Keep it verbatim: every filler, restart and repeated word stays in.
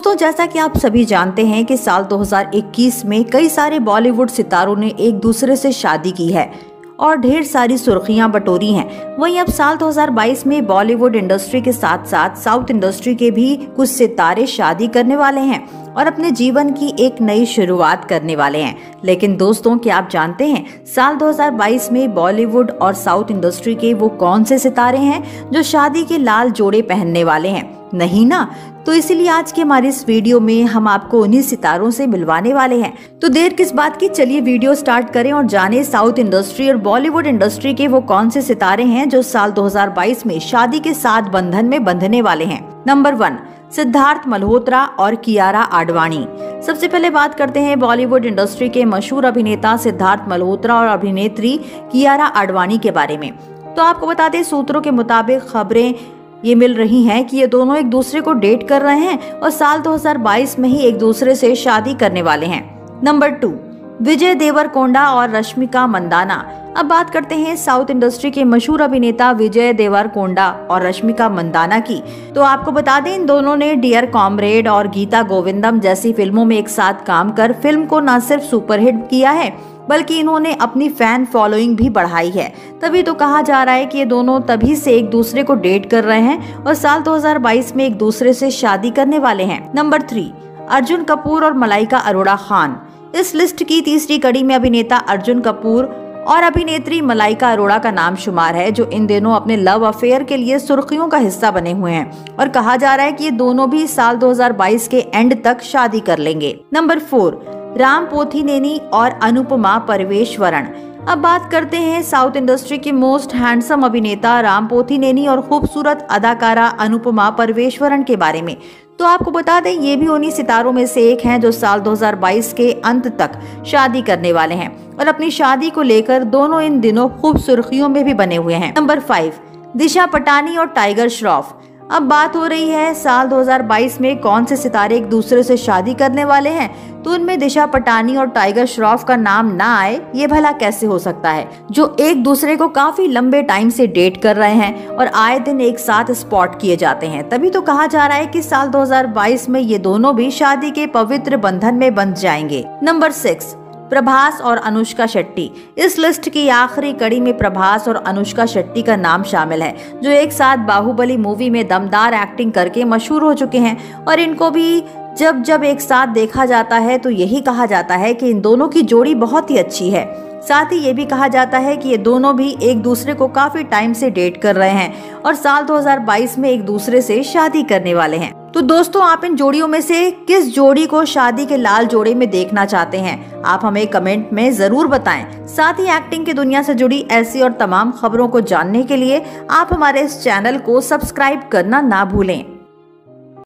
तो जैसा कि आप सभी जानते हैं कि साल दो हज़ार इक्कीस में कई सारे बॉलीवुड सितारों ने एक दूसरे से शादी की है और ढेर सारी सुर्खियां बटोरी हैं। वहीं अब साल दो हज़ार बाईस में बॉलीवुड इंडस्ट्री के साथ साथ साउथ इंडस्ट्री के भी कुछ सितारे शादी करने वाले हैं और अपने जीवन की एक नई शुरुआत करने वाले हैं। लेकिन दोस्तों, क्या आप जानते हैं साल दो हज़ार बाईस में बॉलीवुड और साउथ इंडस्ट्री के वो कौन से सितारे हैं जो शादी के लाल जोड़े पहनने वाले हैं? नहीं ना? तो इसीलिए आज की हमारी इस वीडियो में हम आपको उन्हीं सितारों से मिलवाने वाले हैं। तो देर किस बात की, चलिए वीडियो स्टार्ट करें और जाने साउथ इंडस्ट्री और बॉलीवुड इंडस्ट्री के वो कौन से सितारे हैं जो साल दो हज़ार बाईस में शादी के साथ बंधन में बंधने वाले हैं। नंबर वन, सिद्धार्थ मल्होत्रा और कियारा आडवाणी। सबसे पहले बात करते हैं बॉलीवुड इंडस्ट्री के मशहूर अभिनेता सिद्धार्थ मल्होत्रा और अभिनेत्री कियारा आडवाणी के बारे में। तो आपको बता दें, सूत्रों के मुताबिक खबरें ये मिल रही हैं कि ये दोनों एक दूसरे को डेट कर रहे हैं और साल दो हज़ार बाईस में ही एक दूसरे से शादी करने वाले हैं। नंबर टू, विजय देवरकोंडा और रश्मिका मंदाना। अब बात करते हैं साउथ इंडस्ट्री के मशहूर अभिनेता विजय देवरकोंडा और रश्मिका मंदाना की। तो आपको बता दें, इन दोनों ने डियर कॉमरेड और गीता गोविंदम जैसी फिल्मों में एक साथ काम कर फिल्म को न सिर्फ सुपरहिट किया है बल्कि इन्होंने अपनी फैन फॉलोइंग भी बढ़ाई है। तभी तो कहा जा रहा है कि ये दोनों तभी से एक दूसरे को डेट कर रहे हैं और साल दो हज़ार बाईस में एक दूसरे से शादी करने वाले हैं। नंबर थ्री, अर्जुन कपूर और मलाइका अरोड़ा खान। इस लिस्ट की तीसरी कड़ी में अभिनेता अर्जुन कपूर और अभिनेत्री मलाइका अरोड़ा का नाम शुमार है, जो इन दिनों अपने लव अफेयर के लिए सुर्खियों का हिस्सा बने हुए हैं और कहा जा रहा है कि ये दोनों भी साल दो हज़ार बाईस के एंड तक शादी कर लेंगे। नंबर फोर, राम पोथिनेनी और अनुपमा परमेश्वरन। अब बात करते हैं साउथ इंडस्ट्री के मोस्ट हैंडसम अभिनेता राम पोथिनेनी और खूबसूरत अदाकारा अनुपमा परमेश्वरन के बारे में। तो आपको बता दें, ये भी उन्हीं सितारों में से एक हैं जो साल दो हज़ार बाईस के अंत तक शादी करने वाले हैं और अपनी शादी को लेकर दोनों इन दिनों खूब सुर्खियों में भी बने हुए हैं। नंबर फाइव, दिशा पटानी और टाइगर श्रॉफ। अब बात हो रही है साल दो हज़ार बाईस में कौन से सितारे एक दूसरे से शादी करने वाले हैं, तो उनमें दिशा पटानी और टाइगर श्रॉफ का नाम ना आए ये भला कैसे हो सकता है, जो एक दूसरे को काफी लंबे टाइम से डेट कर रहे हैं और आए दिन एक साथ स्पॉट किए जाते हैं। तभी तो कहा जा रहा है कि साल दो हज़ार बाईस में ये दोनों भी शादी के पवित्र बंधन में बंध जाएंगे। नंबर सिक्स, प्रभास और अनुष्का शेट्टी। इस लिस्ट की आखिरी कड़ी में प्रभास और अनुष्का शेट्टी का नाम शामिल है, जो एक साथ बाहुबली मूवी में दमदार एक्टिंग करके मशहूर हो चुके हैं और इनको भी जब जब एक साथ देखा जाता है तो यही कहा जाता है कि इन दोनों की जोड़ी बहुत ही अच्छी है। साथ ही ये भी कहा जाता है कि ये दोनों भी एक दूसरे को काफी टाइम से डेट कर रहे हैं और साल दो हज़ार बाईस में एक दूसरे से शादी करने वाले हैं। तो दोस्तों, आप इन जोड़ियों में से किस जोड़ी को शादी के लाल जोड़े में देखना चाहते हैं? आप हमें कमेंट में जरूर बताएं। साथ ही एक्टिंग की दुनिया से जुड़ी ऐसी और तमाम खबरों को जानने के लिए आप हमारे इस चैनल को सब्सक्राइब करना ना भूलें।